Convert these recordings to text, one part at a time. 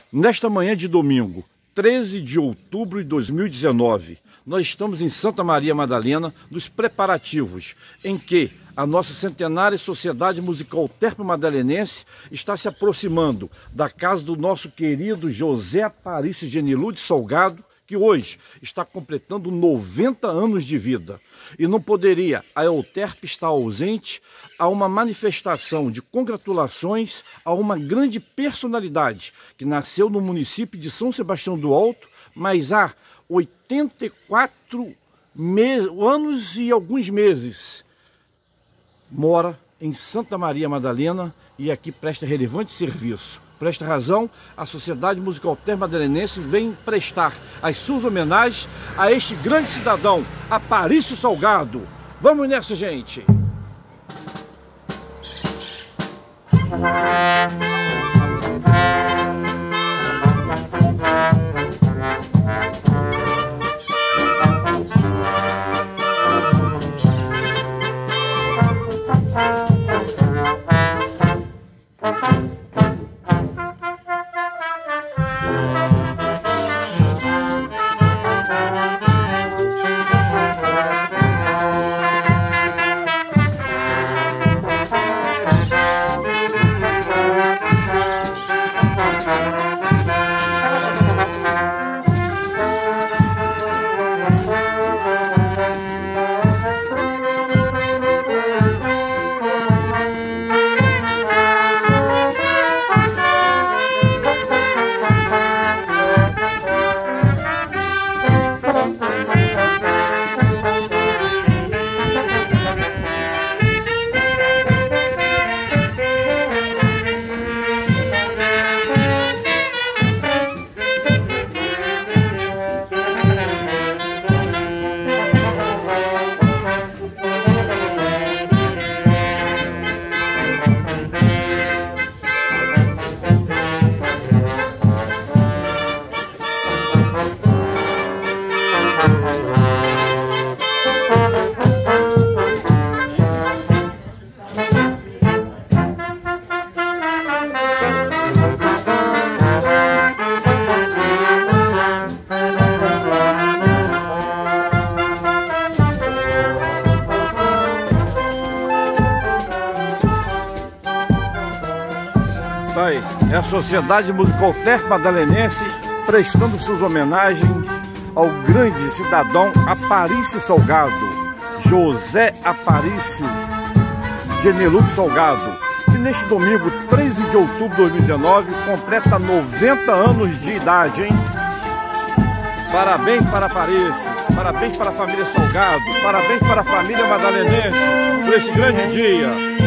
Nesta manhã de domingo, 13 de outubro de 2019, nós estamos em Santa Maria Madalena nos preparativos em que a nossa centenária Sociedade Musical Terpo-Madalenense está se aproximando da casa do nosso querido José Aparício Genilud Salgado, que hoje está completando 90 anos de vida. E não poderia a Euterpe estar ausente a uma manifestação de congratulações a uma grande personalidade que nasceu no município de São Sebastião do Alto, mas há 84 anos e alguns meses mora em Santa Maria Madalena e aqui presta relevante serviço. Por esta razão, a Sociedade Musical Terpo-Madalenense vem prestar as suas homenagens a este grande cidadão, Aparício Salgado. Vamos nessa, gente! É a Sociedade Musical Terpo-Madalenense prestando suas homenagens ao grande cidadão Aparício Salgado, José Aparício Genilud Salgado, que neste domingo, 13 de outubro de 2019, completa 90 anos de idade, hein? Parabéns para Aparício, parabéns para a família Salgado, parabéns para a família madalenense por esse grande dia.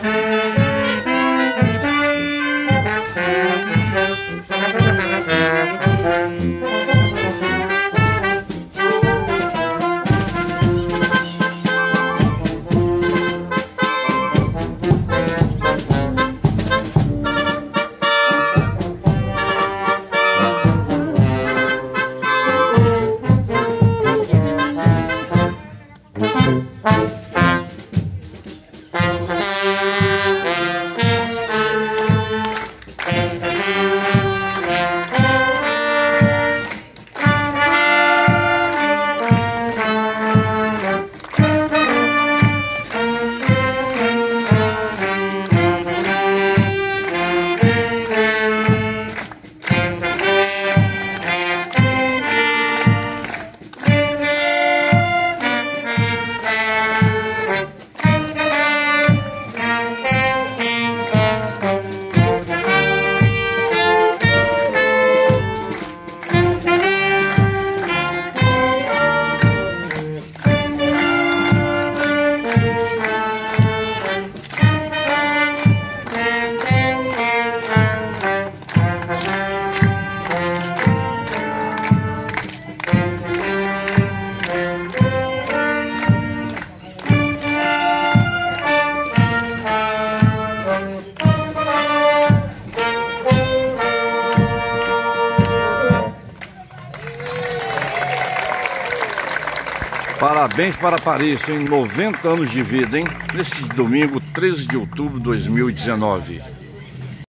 Parabéns para Aparício, em 90 anos de vida, hein? Neste domingo, 13 de outubro de 2019.